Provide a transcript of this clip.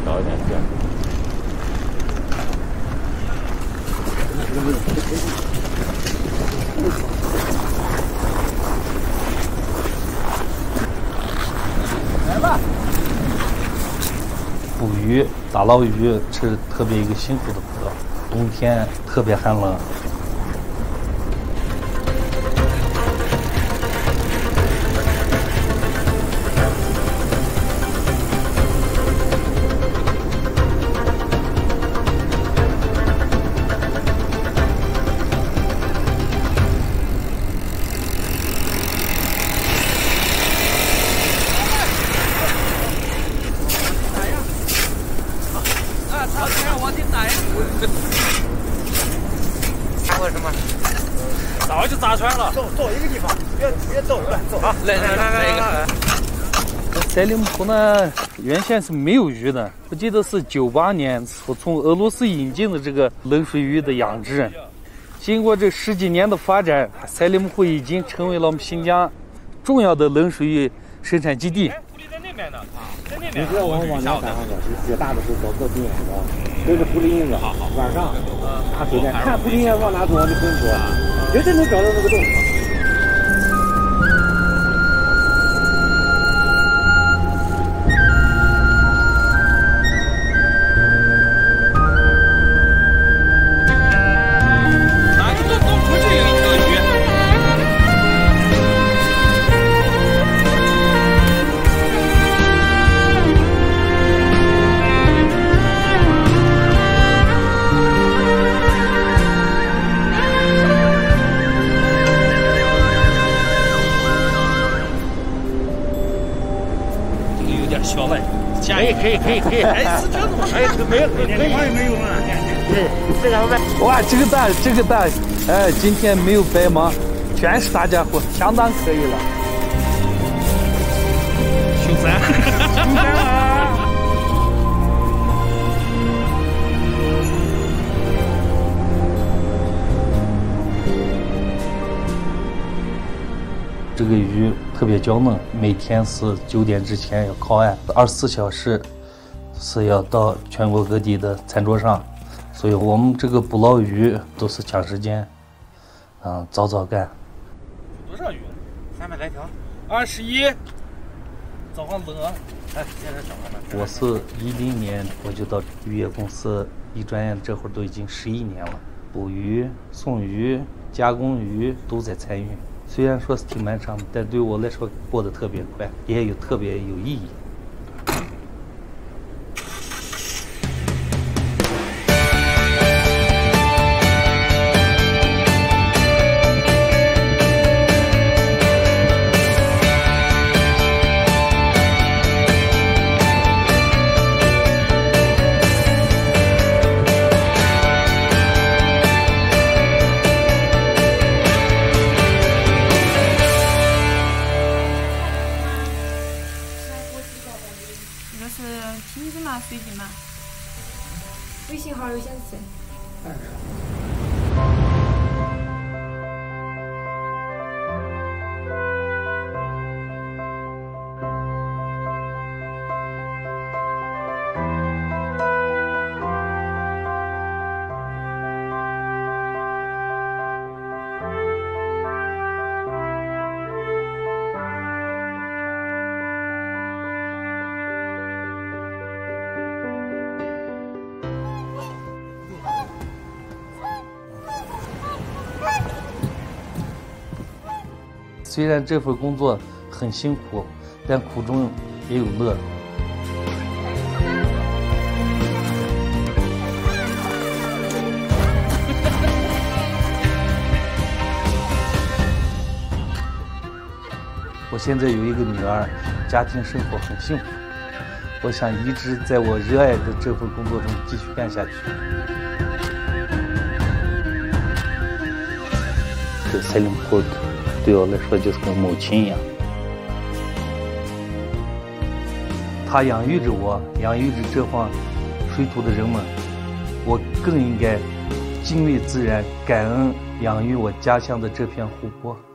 少一点这样。 来吧。捕鱼、打捞鱼是特别一个辛苦的活动，冬天特别寒冷。 为什么？ 早就砸穿了。 走一个地方，别走了，走。好，来。 赛里木湖呢，原先是没有鱼的。我记得是98年从俄罗斯引进的这个冷水鱼的养殖。经过这10几年的发展，赛里木湖已经成为了我们新疆重要的冷水鱼生产基地。 狐狸在那边呢，在那边。你不要往前赶上去，越大的是走更远的，对着狐狸印子。好，晚上拿手电看狐狸印子往哪走就跟走，绝对能找到那个洞。 小了，可以，哎，是这样子吗？哎，没有，没有了。对，这个哇，这个大，哎，今天没有白忙，全是大家伙，相当可以了。熊三啊！这个鱼特别娇嫩，每天是9点之前要靠岸，24小时是要到全国各地的餐桌上，所以我们这个捕捞鱼都是抢时间，早干。 多少鱼？300来条。 21。早上冷啊！ 哎，现在小看了。 我是10年我就到渔业公司，一转眼这会儿都已经11年了，捕鱼、送鱼、加工鱼都在参与。虽然说是挺漫长的，但对我来说过得特别快，也特别有意义。 这个是品质嘛，水晶嘛。微信号有显示。 虽然这份工作很辛苦，但苦中也有乐。我现在有一个女儿，家庭生活很幸福。我想一直在我热爱的这份工作中继续干下去。这赛里木湖对我来说就是跟母亲一样，她养育着我，养育着这方水土的人们，我更应该敬畏自然，感恩养育我家乡的这片湖泊。